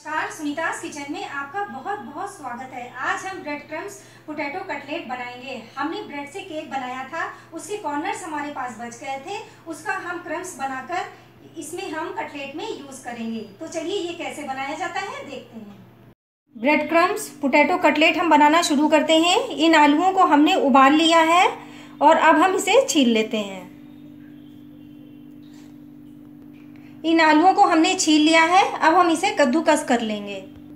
नमस्कार, सुनीता's किचन में आपका बहुत बहुत स्वागत है। आज हम ब्रेड क्रम्स पोटैटो कटलेट बनाएंगे। हमने ब्रेड से केक बनाया था, उसके कॉर्नर्स हमारे पास बच गए थे, उसका हम क्रम्स बनाकर इसमें हम कटलेट में यूज़ करेंगे। तो चलिए ये कैसे बनाया जाता है देखते हैं। ब्रेड क्रम्स पोटैटो कटलेट हम बनाना शुरू करते हैं। इन आलूओं को हमने उबाल लिया है और अब हम इसे छील लेते हैं। इन आलूओं को हमने छील लिया है, अब हम इसे कद्दूकस कर लेंगे।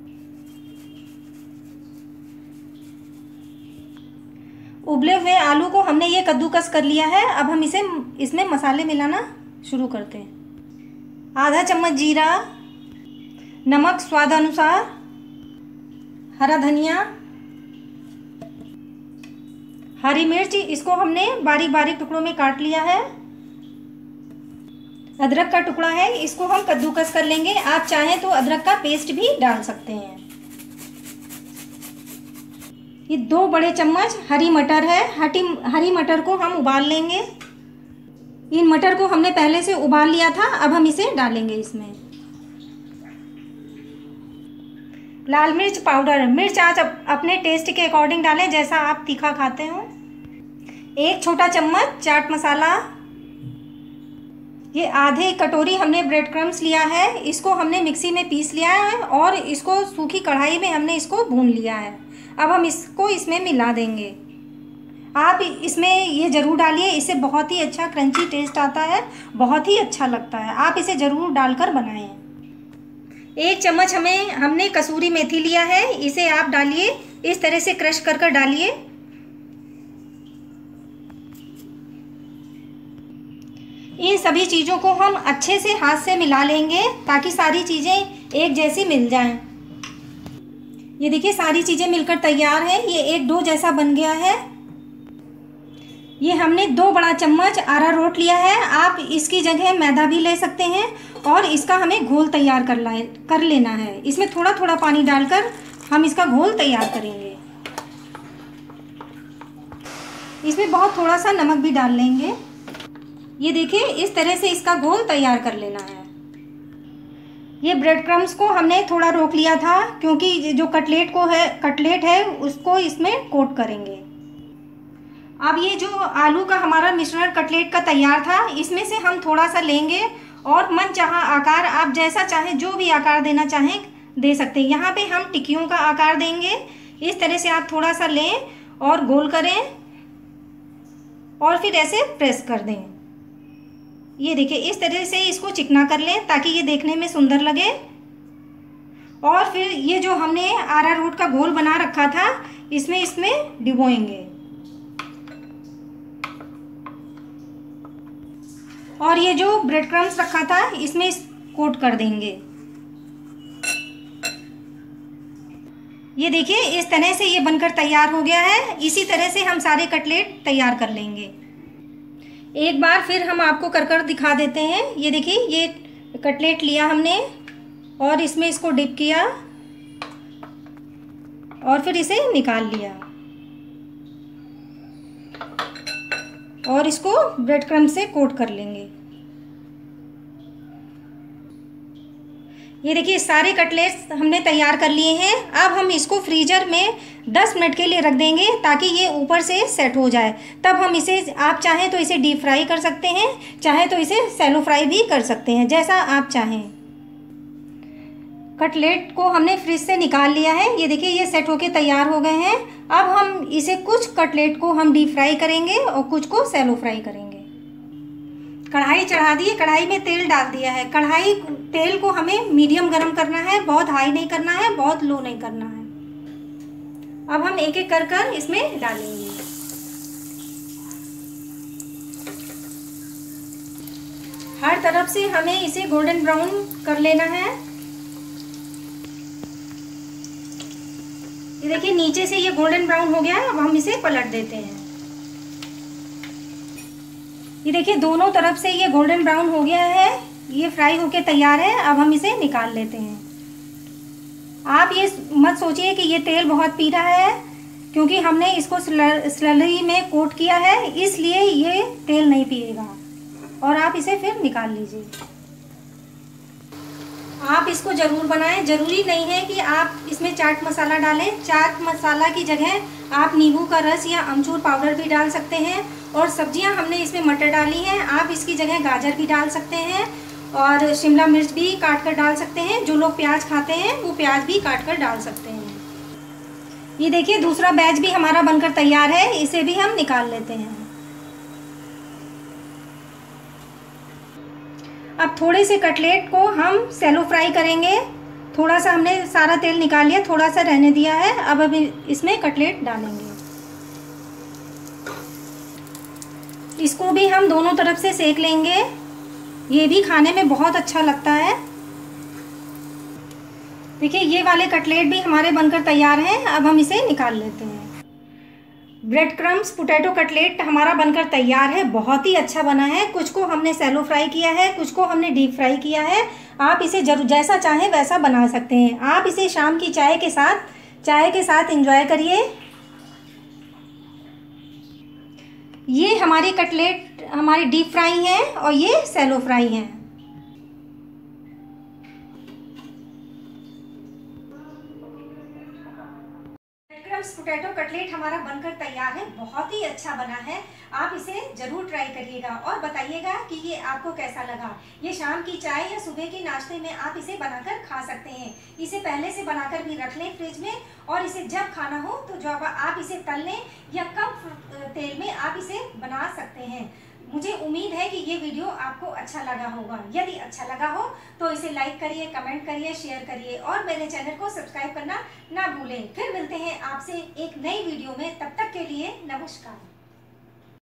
उबले हुए आलू को हमने ये कद्दूकस कर लिया है। अब हम इसमें मसाले मिलाना शुरू करते हैं। आधा चम्मच जीरा, नमक स्वाद अनुसार, हरा धनिया, हरी मिर्च, इसको हमने बारीक बारीक टुकड़ों में काट लिया है। अदरक का टुकड़ा है, इसको हम कद्दूकस कर लेंगे। आप चाहें तो अदरक का पेस्ट भी डाल सकते हैं। ये 2 बड़े चम्मच हरी मटर है। हरी मटर को हम उबाल लेंगे। इन मटर को हमने पहले से उबाल लिया था, अब हम इसे डालेंगे इसमें। लाल मिर्च पाउडर, मिर्च आज अपने टेस्ट के अकॉर्डिंग डालें, जैसा आप तीखा खाते हो। 1 छोटा चम्मच चाट मसाला। ये आधे कटोरी हमने ब्रेड क्रम्स लिया है, इसको हमने मिक्सी में पीस लिया है और इसको सूखी कढ़ाई में हमने इसको भून लिया है। अब हम इसको इसमें मिला देंगे। आप इसमें ये ज़रूर डालिए, इससे बहुत ही अच्छा क्रंची टेस्ट आता है, बहुत ही अच्छा लगता है। आप इसे ज़रूर डालकर बनाएं। 1 चम्मच हमने कसूरी मेथी लिया है, इसे आप डालिए, इस तरह से क्रश कर डालिए। इन सभी चीज़ों को हम अच्छे से हाथ से मिला लेंगे ताकि सारी चीज़ें एक जैसी मिल जाएं। ये देखिए सारी चीज़ें मिलकर तैयार हैं। ये एक डो जैसा बन गया है। ये हमने 2 बड़ा चम्मच अरारोट लिया है। आप इसकी जगह मैदा भी ले सकते हैं और इसका हमें घोल तैयार कर लेना है। इसमें थोड़ा थोड़ा पानी डालकर हम इसका घोल तैयार करेंगे। इसमें बहुत थोड़ा सा नमक भी डाल लेंगे। ये देखिए इस तरह से इसका घोल तैयार कर लेना है। ये ब्रेड क्रम्स को हमने थोड़ा रोक लिया था क्योंकि जो कटलेट है उसको इसमें कोट करेंगे। अब ये जो आलू का हमारा मिश्रण कटलेट का तैयार था, इसमें से हम थोड़ा सा लेंगे और मनचाहा आकार, आप जैसा चाहें जो भी आकार देना चाहें दे सकते हैं। यहाँ पे हम टिक्कियों का आकार देंगे। इस तरह से आप थोड़ा सा लें और गोल करें और फिर ऐसे प्रेस कर दें। ये देखिए इस तरह से इसको चिकना कर लें ताकि ये देखने में सुंदर लगे। और फिर ये जो हमने अरारोट का घोल बना रखा था इसमें डिबोएंगे और ये जो ब्रेड क्रम्स रखा था इसमें कोट कर देंगे। ये देखिए इस तरह से ये बनकर तैयार हो गया है। इसी तरह से हम सारे कटलेट तैयार कर लेंगे। एक बार फिर हम आपको कर दिखा देते हैं। ये देखिए ये कटलेट लिया हमने और इसमें इसको डिप किया और फिर इसे निकाल लिया और इसको ब्रेड क्रम्ब से कोट कर लेंगे। ये देखिए सारे कटलेट्स हमने तैयार कर लिए हैं। अब हम इसको फ्रीजर में 10 मिनट के लिए रख देंगे ताकि ये ऊपर से सेट हो जाए। तब हम इसे, आप चाहें तो इसे डीप फ्राई कर सकते हैं, चाहे तो इसे सैलो फ्राई भी कर सकते हैं, जैसा आप चाहें। कटलेट को हमने फ्रिज से निकाल लिया है। ये देखिए ये सेट होके तैयार हो गए हैं। अब हम इसे कुछ कटलेट को हम डीप फ्राई करेंगे और कुछ को सैलो फ्राई करेंगे। कढ़ाई चढ़ा दी, कढ़ाई में तेल डाल दिया है। तेल को हमें मीडियम गरम करना है, बहुत हाई नहीं करना है, बहुत लो नहीं करना है। अब हम एक एक कर इसमें डालेंगे। हर तरफ से हमें इसे गोल्डन ब्राउन कर लेना है। ये देखिए नीचे से ये गोल्डन ब्राउन हो गया है। अब हम इसे पलट देते हैं। ये देखिए दोनों तरफ से ये गोल्डन ब्राउन हो गया है, ये फ्राई होके तैयार है। अब हम इसे निकाल लेते हैं। आप ये मत सोचिए कि ये तेल बहुत पी रहा है, क्योंकि हमने इसको स्लरी में कोट किया है, इसलिए ये तेल नहीं पिएगा। और आप इसे फिर निकाल लीजिए। आप इसको ज़रूर बनाएं। ज़रूरी नहीं है कि आप इसमें चाट मसाला डालें। चाट मसाला की जगह आप नींबू का रस या अमचूर पाउडर भी डाल सकते हैं। और सब्जियां हमने इसमें मटर डाली हैं, आप इसकी जगह गाजर भी डाल सकते हैं और शिमला मिर्च भी काट कर डाल सकते हैं। जो लोग प्याज खाते हैं वो प्याज भी काट कर डाल सकते हैं। ये देखिए दूसरा बैच भी हमारा बनकर तैयार है, इसे भी हम निकाल लेते हैं। अब थोड़े से कटलेट को हम सैलो फ्राई करेंगे। थोड़ा सा हमने सारा तेल निकाल लिया, थोड़ा सा रहने दिया है। अब इसमें कटलेट डालेंगे। इसको भी हम दोनों तरफ से सेक लेंगे। ये भी खाने में बहुत अच्छा लगता है। देखिए ये वाले कटलेट भी हमारे बनकर तैयार हैं। अब हम इसे निकाल लेते हैं। ब्रेड क्रम्स पोटैटो कटलेट हमारा बनकर तैयार है। बहुत ही अच्छा बना है। कुछ को हमने सैलो फ्राई किया है, कुछ को हमने डीप फ्राई किया है। आप इसे जरूर जैसा चाहें वैसा बना सकते हैं। आप इसे शाम की चाय के साथ एंजॉय करिए। ये हमारी कटलेट हमारी डीप फ्राई है और ये सैलो फ्राई है। पोटैटो कटलेट हमारा बनकर तैयार है। बहुत ही अच्छा बना है। आप इसे जरूर ट्राई करिएगा और बताइएगा कि ये आपको कैसा लगा। ये शाम की चाय या सुबह के नाश्ते में आप इसे बनाकर खा सकते हैं। इसे पहले से बनाकर भी रख लें फ्रिज में, और इसे जब खाना हो तो जब आप इसे तल लें या कम तेल में आप इसे बना सकते हैं। मुझे उम्मीद है कि ये वीडियो आपको अच्छा लगा होगा। यदि अच्छा लगा हो तो इसे लाइक करिए, कमेंट करिए, शेयर करिए और मेरे चैनल को सब्सक्राइब करना ना भूलें। फिर मिलते हैं आपसे एक नई वीडियो में। तब तक के लिए नमस्कार।